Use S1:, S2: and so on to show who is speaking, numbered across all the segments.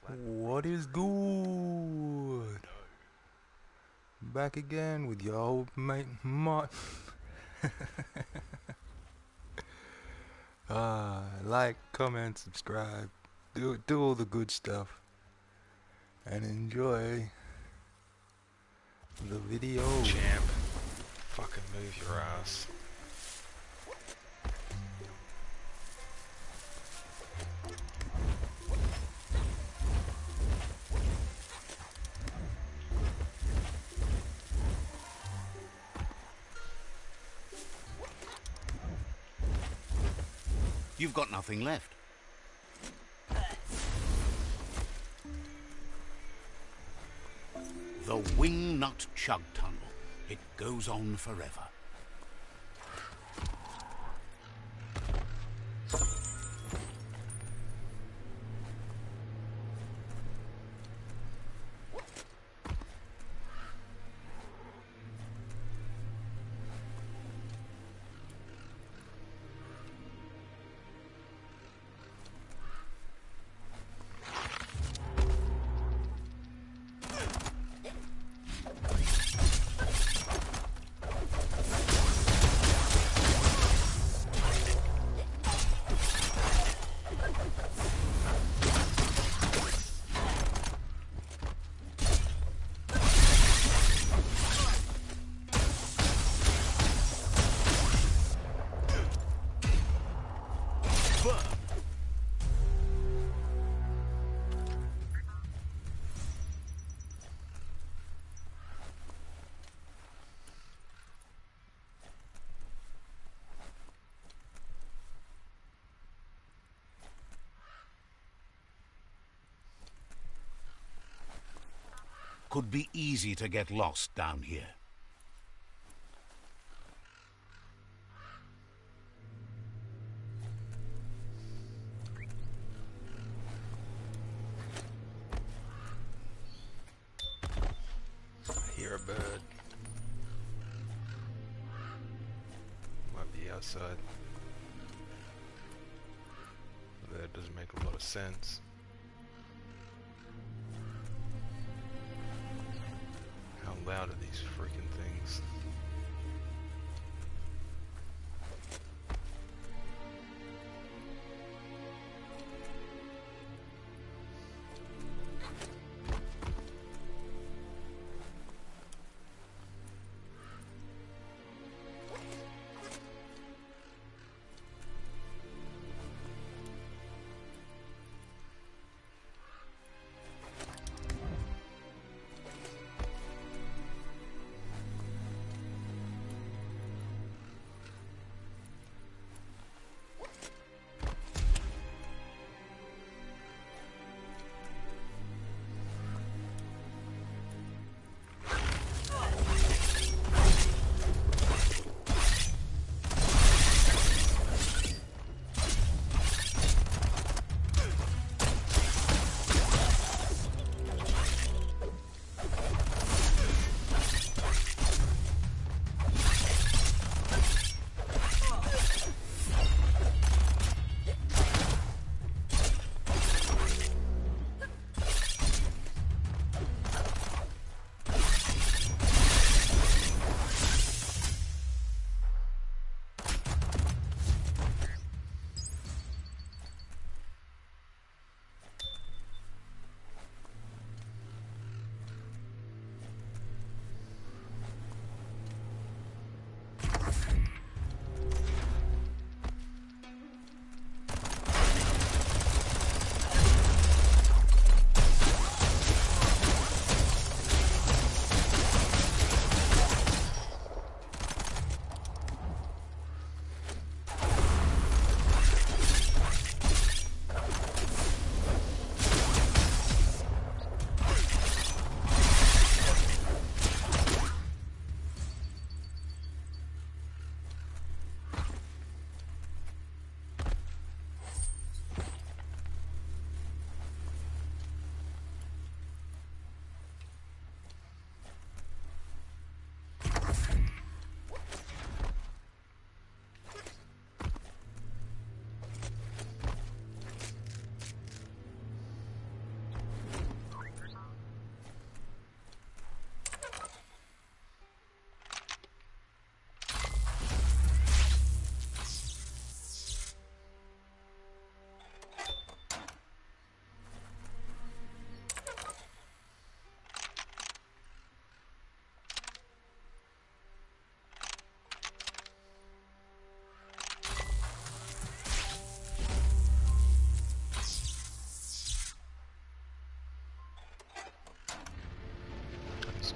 S1: What is good? Back again with your old mate Mott. Like, comment, subscribe, do all the good stuff, and enjoy the video.
S2: Champ, fucking move your ass.
S3: You've got nothing left. The Wingnut Chug Tunnel. It goes on forever. Could be easy to get lost down here.
S2: I hear a bird. Might be outside. That doesn't make a lot of sense. How loud are these freaking things?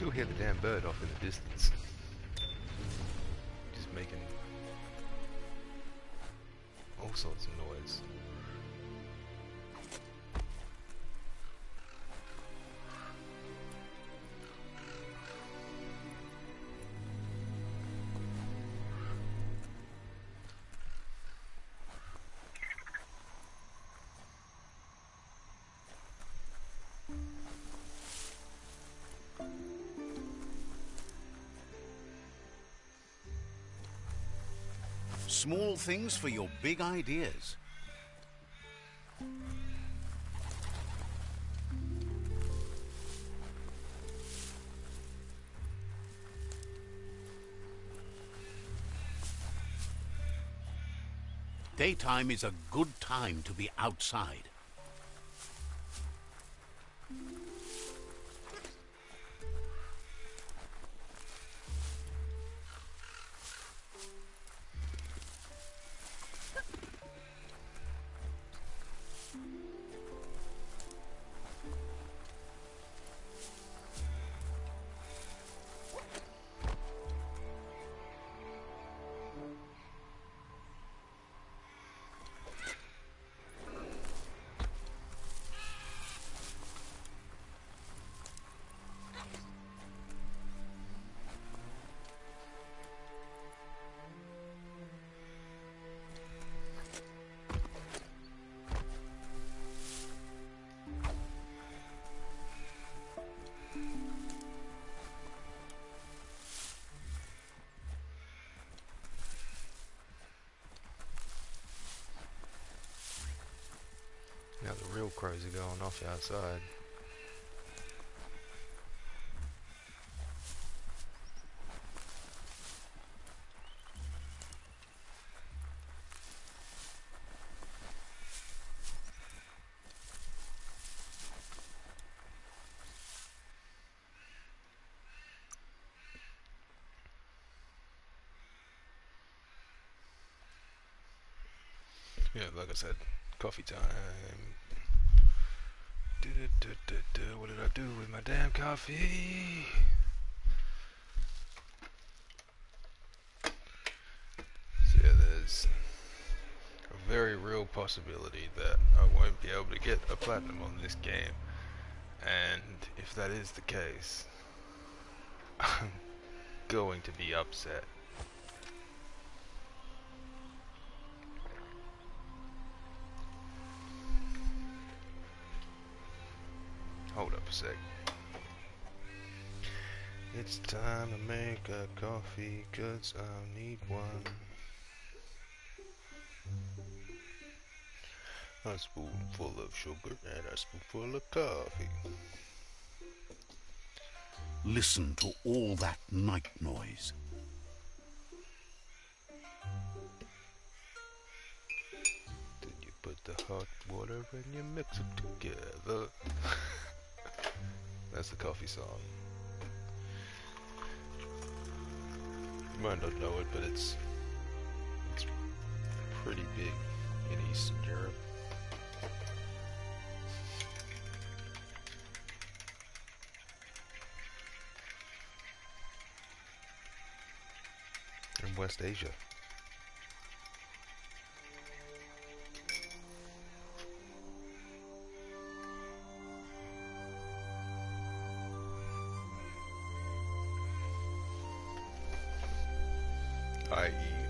S2: still hear the damn bird off in the distance. Just making all sorts of noise.
S3: Small things for your big ideas. Daytime is a good time to be outside. Now the real crows are going off outside. Yeah, like I said, coffee time. What did I do with my damn coffee? So yeah, there's a very real possibility that I won't be able to get a platinum on this game. And if that is the case, I'm going to be upset. Hold up a sec. It's time to make a coffee, 'cause I need one. A spoonful of sugar and a spoonful of coffee. Listen to all that night noise.
S2: Then you put the hot water and you mix it together. That's the coffee song. You might not know it, but it's pretty big in Eastern Europe. In West Asia. I.e.